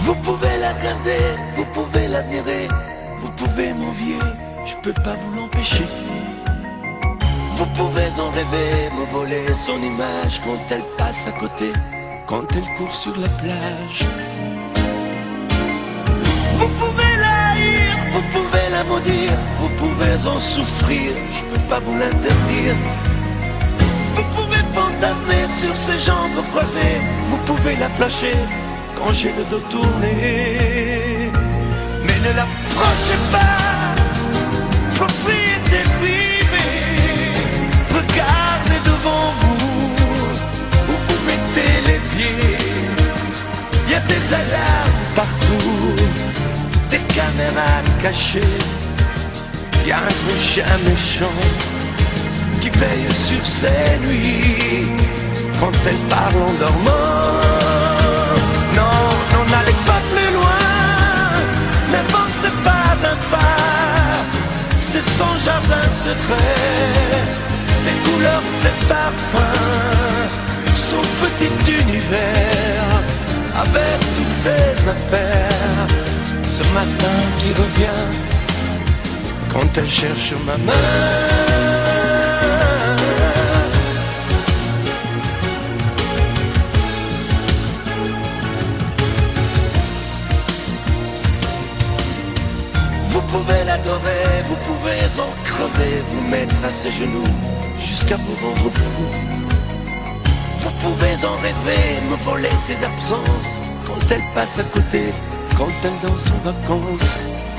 Vous pouvez la regarder, vous pouvez l'admirer, vous pouvez m'envier, je peux pas vous l'empêcher. Vous pouvez en rêver, me voler son image quand elle passe à côté, quand elle court sur la plage. Vous pouvez la haïr, vous pouvez la maudire, vous pouvez en souffrir, je peux pas vous l'interdire. Vous pouvez fantasmer sur ses jambes croisées, vous pouvez la flasher quand j'ai le dos tourné. Mais ne l'approchez pas, propriété privée. Regardez devant vous, où vous mettez les pieds. Il y a des alarmes partout, des caméras cachées. Il y a un gros chien méchant qui veille sur ses nuits quand elle parle en dormant. Non, non, n'allez pas plus loin, n'avancez pas d'un pas. C'est son jardin secret, ses couleurs, ses parfums, son petit univers avec toutes ses affaires. Ce matin qui revient quand elle cherche ma main. Vous pouvez l'adorer, vous pouvez en crever, vous mettre à ses genoux jusqu'à vous rendre fou. Vous pouvez en rêver, me voler ses absences quand elle passe à côté, quand elle danse en vacances.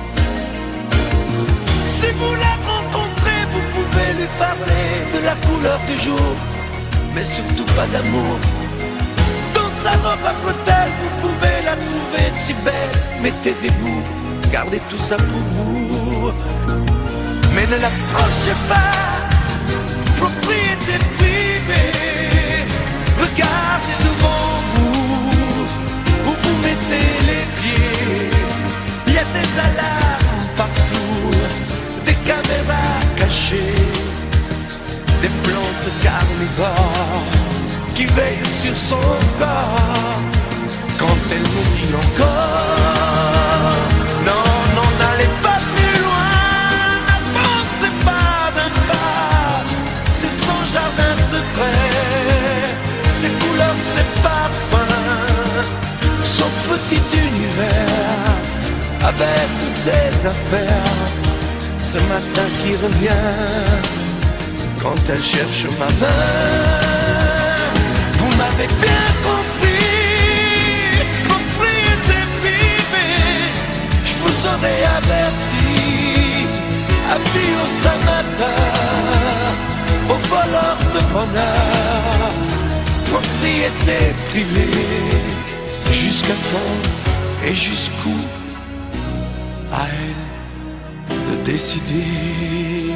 Si vous la rencontrez, vous pouvez lui parler de la couleur du jour, mais surtout pas d'amour. Dans sa robe à bretelles, vous pouvez la trouver si belle, mais taisez-vous, gardez tout ça pour vous. Mais ne l'approchez pas, propriété privée. Regardez devant vous, où vous mettez les pieds. Il y a des alarmes partout, des caméras cachées, des plantes carnivores qui veillent sur son corps quand elle nous dit encore. Non, non, n'allez pas plus loin, n'avancez pas d'un pas. C'est son jardin secret, ses couleurs, ses parfums, son petit univers avec toutes ses affaires. Ce matin qui revient quand elle cherche ma main. Vous m'avez bien compris, propriété privée. Je vous aurais averti, avis aux amateurs, aux voleurs de bonheur. Propriété privée, jusqu'à quand et jusqu'où à elle de décider.